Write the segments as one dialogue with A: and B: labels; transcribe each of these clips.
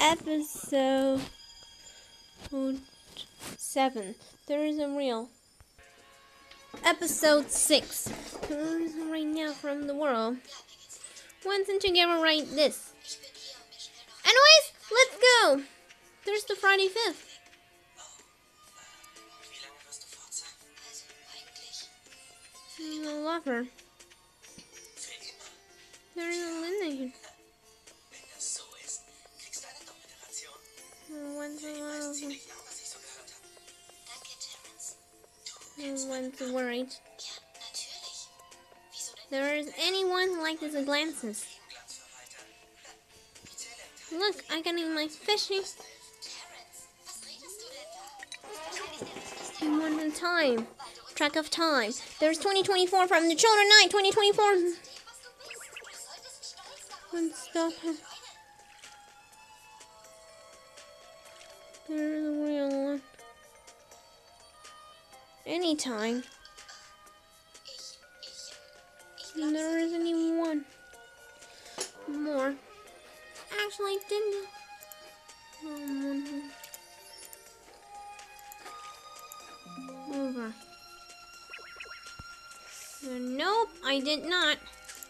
A: episode 7. There is a real. Episode 6. Tourism right now from the world. One thing together right this. Anyways, let's go. There's the Friday 5th. I love her. There is a Linda here. No one's worried. There is anyone who likes the glances. Look, I can eat my fishy. One in time. Track of time. There's 2024 from the children night. 2024. Let's stop him. There's a real one. Anytime. And there isn't even one more. Actually, didn't. Over. Nope, I did not.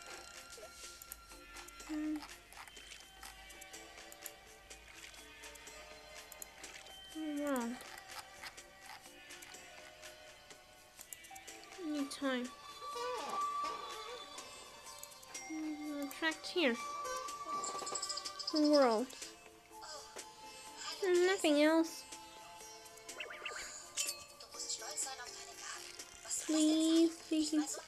A: Wrong. Anytime. Attract here. The world. There's nothing else. Please, please.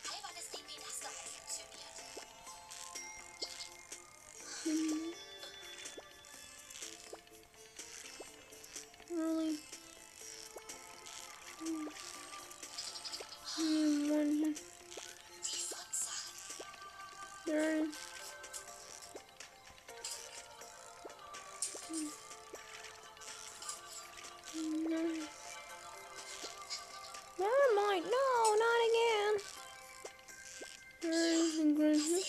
A: Really? One. There is. Where am I? No, not again. There is a grizzly.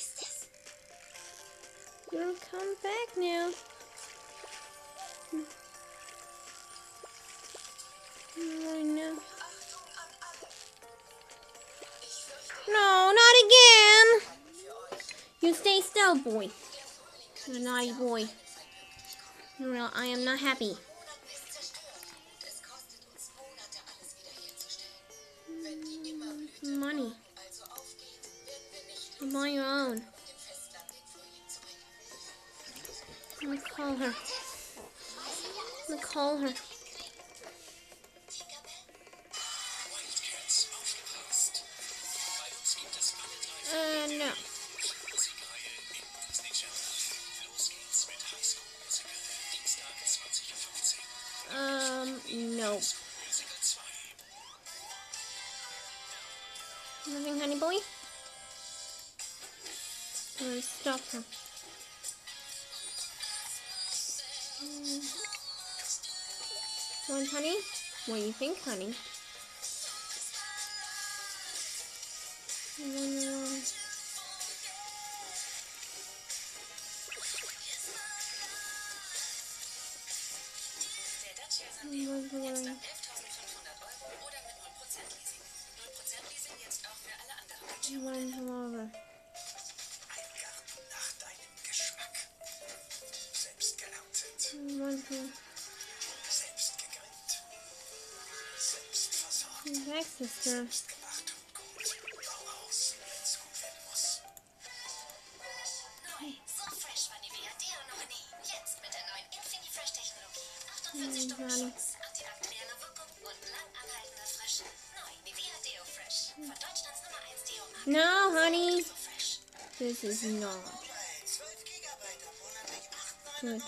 A: You'll come back now. Right now. No, not again. You stay still, boy. You're a naughty boy. Real, I am not happy. Money. Buy your own. I'm gonna call her. I'm gonna call her. No. No. Nothing, honey boy? I'm gonna stop her. One, honey? What do you think, honey? Back, sister. No, honey. This is not good.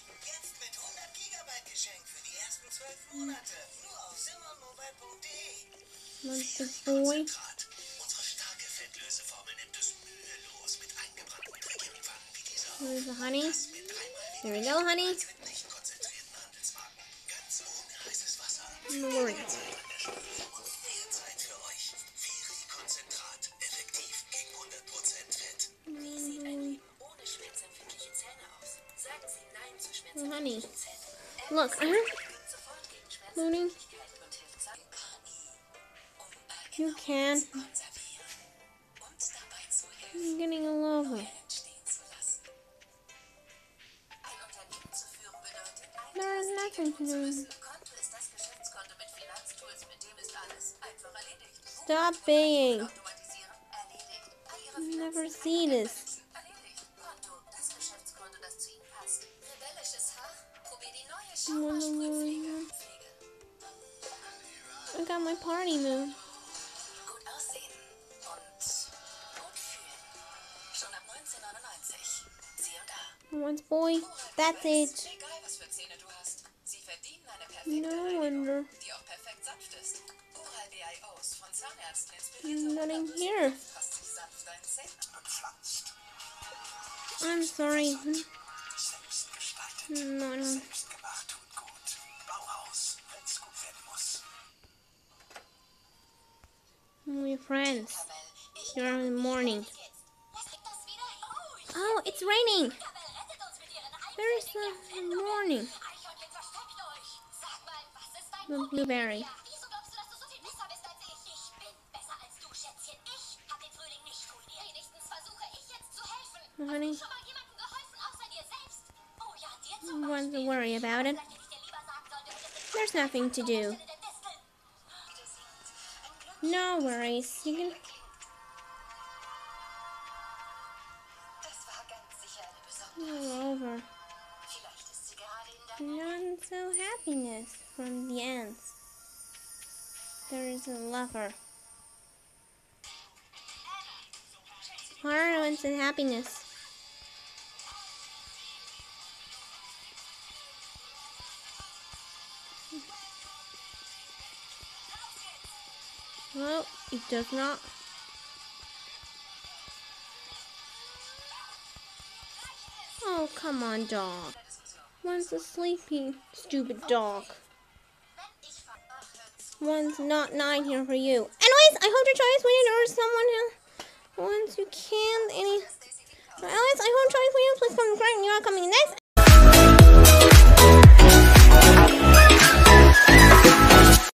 A: What's the boy? There's the honey. There we go, honey. No worries. Oh, honey. Look, loading. You can. I'm getting a lava. There is nothing to do. Stop being. I've never seen this. I got my party move. Once boy, that's it. No wonder. Not in here. I'm sorry. No. We're friends. You're in the morning. Oh, it's raining. There is the morning. The blueberry. Honey, don't worry about it. There's nothing to do. No worries. You can. All over. Not so happiness from the ants. There is a lover. Horror and happiness. Well, it does not. Oh, come on, dog. One's a sleepy, stupid dog. One's not night here for you. Anyways, I hope you try this video or someone who wants you can. Anyways, I hope you try this video. Please comment, subscribe, and you're coming next.